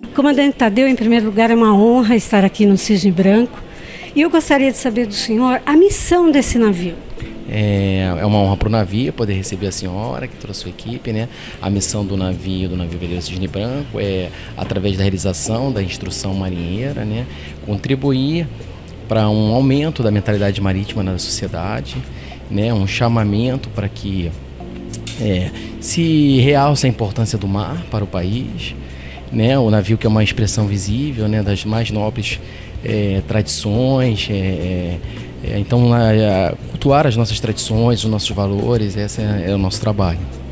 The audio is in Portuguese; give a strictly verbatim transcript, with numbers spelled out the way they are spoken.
Comandante Tadeu, em primeiro lugar, é uma honra estar aqui no Cisne Branco. E eu gostaria de saber do senhor a missão desse navio. É, é uma honra para o navio poder receber a senhora que trouxe sua equipe, né? A missão do navio, do navio veleiro Cisne Branco, é, através da realização da instrução marinheira, né? Contribuir para um aumento da mentalidade marítima na sociedade, né? Um chamamento para que é, se realce a importância do mar para o país, né? O navio que é uma expressão visível, né, das mais nobres é, tradições, é, é, então a, a, cultuar as nossas tradições, os nossos valores, esse é, é o nosso trabalho.